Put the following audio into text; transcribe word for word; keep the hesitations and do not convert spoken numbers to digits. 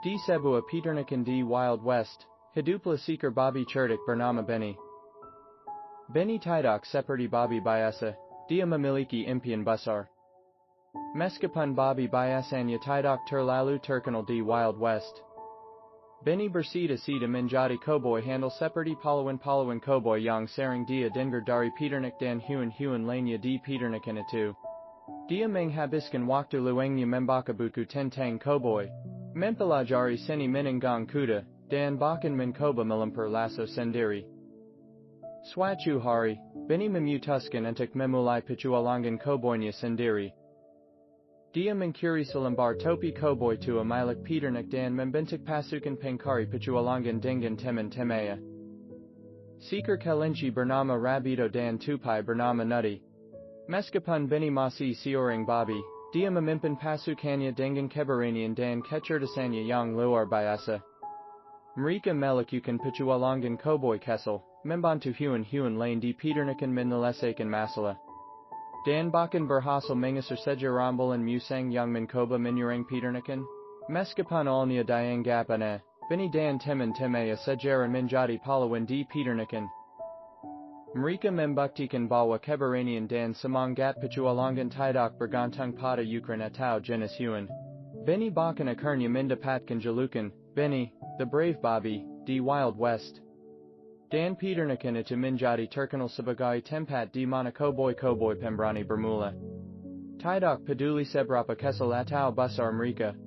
D Sebua Peternakan D Wild West, Hidupla Seeker Babi Cerdik Bernama Beni. Beni Tidak Seperti Babi Biasa, Dia Memiliki Impian Besar. Meskipun Babi Biasanya Tidak Terlalu Terkenal di Wild West. Beni Bersita-Cita Menjadi Koboy Handle Seperti Pahlawan-Pahlawan Koboy yang sering dia dengar dari Peternak dan Huan-Huan lainnya di Peternakan itu. Dia menghabiskan waktu luangnya membaca buku tentang Koboy, mempelajari seni menunggang kuda, dan bahkan mencoba melempar lasso sendiri. Suatu hari, Beni memutuskan untuk memulai petualangan Koboynya sendiri. Dia mencuri selembar topi Koboy tua milik Peternak dan membentuk pasukan pengkari petualangan dengan teman-temannya. Seekar kelinci bernama Rabido dan tupai bernama Nutty. Meskipun Beni masih seorang babi, dia memimpin pasukannya dengan keberanian dan kecerdasannya yang luar biasa. Mereka melakukan petualangan Koboy Kesel, membantu Huan-Huan lain di Peternakan menyelesaikan masalah. Dan bahkan berhasil mengasar sejarah musang yang mencoba menyerang Peternakan. Meskipun awalnya dianggapnya, Beni dan teman-temannya sejarah menjadi pahlawan di Peternakan. Mereka membuktikan bahwa keberanian dan semangat petualangan tidak bergantung pada ukuran atau jenis hewan. Beni bahkan akhirnya mendapatkan julukan, Beni, the Brave Babi, di Wild West. Dan Peternakan itu menjadi terkenal sebagai tempat di mana Koboy-Koboy pemberani bermula. Tidak peduli seberapa kesal atau besar mereka,